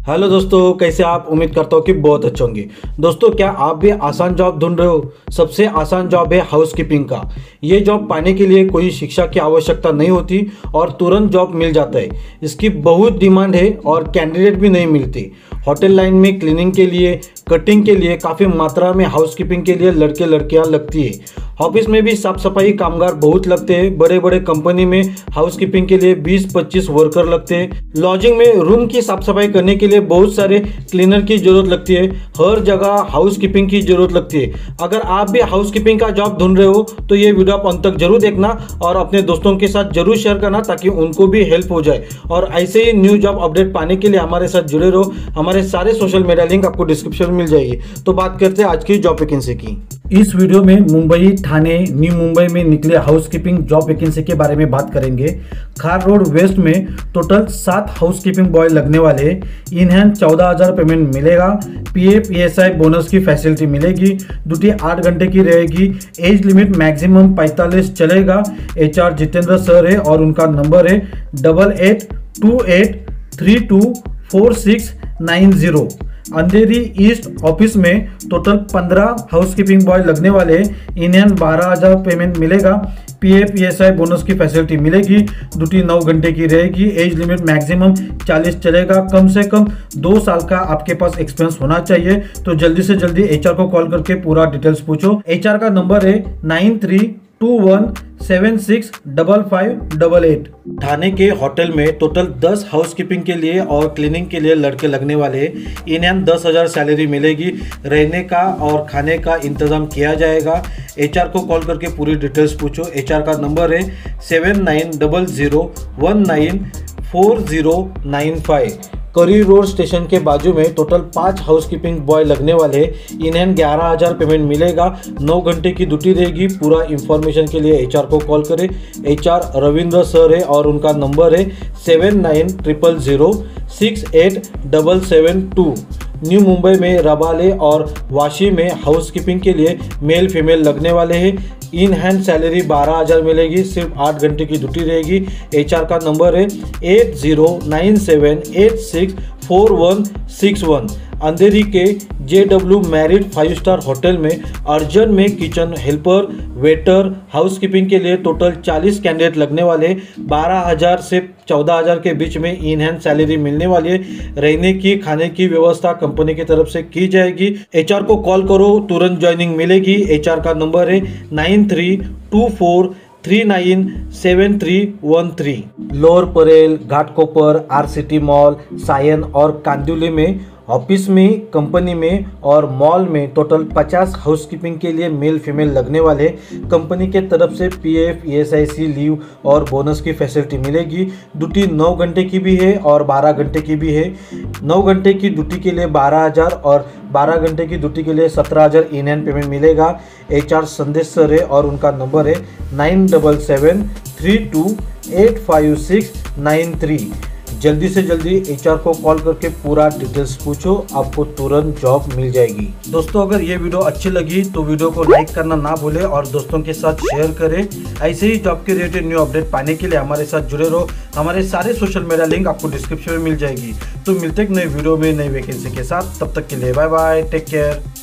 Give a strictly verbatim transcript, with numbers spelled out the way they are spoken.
Hello दोस्तों, कैसे आप? उम्मीद करता हूँ कि बहुत अच्छे होंगे। दोस्तों, क्या आप भी आसान जॉब ढूंढ रहे हो? सबसे आसान जॉब है हाउसकीपिंग का। ये जॉब पाने के लिए कोई शिक्षा की आवश्यकता नहीं होती और तुरंत जॉब मिल जाता है। इसकी बहुत डिमांड है और कैंडिडेट भी नहीं मिलती। होटल लाइन में क्लीनिंग के लिए, कटिंग के लिए काफ़ी मात्रा में हाउसकीपिंग के लिए लड़के लड़कियां लगती है। ऑफिस में भी साफ सफाई कामगार बहुत लगते हैं। बड़े बड़े कंपनी में हाउसकीपिंग के लिए बीस पच्चीस वर्कर लगते हैं। लॉजिंग में रूम की साफ सफाई करने के लिए बहुत सारे क्लीनर की जरूरत लगती है। हर जगह हाउसकीपिंग की जरूरत लगती है। अगर आप भी हाउसकीपिंग का जॉब ढूंढ रहे हो तो ये वीडियो आप अंत तक जरूर देखना और अपने दोस्तों के साथ जरूर शेयर करना ताकि उनको भी हेल्प हो जाए। और ऐसे ही न्यू जॉब अपडेट पाने के लिए हमारे साथ जुड़े रहो। हमारे सारे सोशल मीडिया लिंक आपको डिस्क्रिप्शन में मिल जाएगी। तो बात करते हैं आज की जॉब वैकेंसी की। इस वीडियो में मुंबई, ठाणे, न्यू मुंबई में निकले हाउसकीपिंग जॉब वैकेंसी के बारे में बात करेंगे। खार रोड वेस्ट में टोटल सात हाउसकीपिंग बॉय लगने वाले। इन हैंड चौदह हजार पेमेंट मिलेगा। पीएफ ईएसआई बोनस की फैसिलिटी मिलेगी। ड्यूटी आठ घंटे की रहेगी। एज लिमिट मैक्सिमम पैंतालीस चलेगा। एचआर जितेंद्र सर है और उनका नंबर है double eight two eight three two four six nine zero. Andheri east office में टोटल पंद्रह हाउसकीपिंग बॉय लगने वाले। इन्हें बारह हजार पेमेंट मिलेगा। पीएफ ईएसआई बोनस की फैसिलिटी मिलेगी। ड्यूटी नौ घंटे की रहेगी। एज लिमिट मैक्सिमम चालीस चलेगा। कम से कम दो साल का आपके पास एक्सपीरियंस होना चाहिए। तो जल्दी से जल्दी एचआर को कॉल करके पूरा डिटेल्स पूछो। एचआर का नंबर है nine three two one seven six double five double eight. Thane के होटल में टोटल दस हाउसकीपिंग के लिए और क्लीनिंग के लिए लड़के लगने वाले। इन्हें दस हजार सैलरी मिलेगी। रहने का और खाने का इंतजाम किया जाएगा। एचआर को कॉल करके पूरी डिटेल्स पूछो। एचआर का नंबर है seven nine double zero one nine four zero nine five. Curry Road station के बाजू में टोटल पाँच हाउसकीपिंग बॉय लगने वाले। इन्हें ग्यारह हजार पेमेंट मिलेगा। नौ घंटे की ड्यूटी रहेगी। पूरा इंफॉर्मेशन के लिए एचआर को कॉल करें। एचआर रविंद्र सर है और उनका नंबर है seven nine triple zero six eight double seven two. New Mumbai में रबाले और वाशी में हाउसकीपिंग के लिए मेल फीमेल लगने वाले हैं। इन हैंड सैलरी बारह हजार मिलेगी। सिर्फ आठ घंटे की ड्यूटी रहेगी। एचआर का नंबर है eight zero nine seven eight six four one six one. Andheri के J W Marriott five star hotel में अर्जन में किचन हेल्पर, वेटर, हाउसकीपिंग के लिए टोटल चालीस कैंडिडेट लगने वाले। बारह हजार से चौदह हजार के बीच में इन हैंड सैलरी मिलने वाली है। रहने की, खाने की व्यवस्था कंपनी की तरफ से की जाएगी। एचआर को कॉल करो, तुरंत ज्वाइनिंग मिलेगी। एचआर का नंबर है nine three two four three nine seven three one three. Lower Parel, Ghatkopar, R City mall, Sion और कांदिवली में ऑफिस में, कंपनी में और मॉल में टोटल पचास हाउसकीपिंग के लिए मेल फीमेल लगने वाले। कंपनी के तरफ से पीएफ, ईएसआईसी, लीव और बोनस की फैसिलिटी मिलेगी। ड्यूटी नौ घंटे की भी है और बारह घंटे की भी है। नौ घंटे की ड्यूटी के लिए बारह हजार और बारह घंटे की ड्यूटी के लिए सत्रह हजार इन हैंड पेमेंट मिलेगा। एचआर संदेश सर है और उनका नंबर है nine double seven three two eight five six nine three. जल्दी से जल्दी एचआर को कॉल करके पूरा डिटेल्स पूछो, आपको तुरंत जॉब मिल जाएगी। दोस्तों, अगर ये वीडियो अच्छी लगी तो वीडियो को लाइक करना ना भूलें और दोस्तों के साथ शेयर करें। ऐसे ही जॉब के रिलेटेड न्यू अपडेट पाने के लिए हमारे साथ जुड़े रहो। हमारे सारे सोशल मीडिया लिंक आपको डिस्क्रिप्शन में मिल जाएगी। तो मिलते हैं नई वीडियो में नई वैकेंसी के साथ। तब तक के लिए बाय बाय, टेक केयर।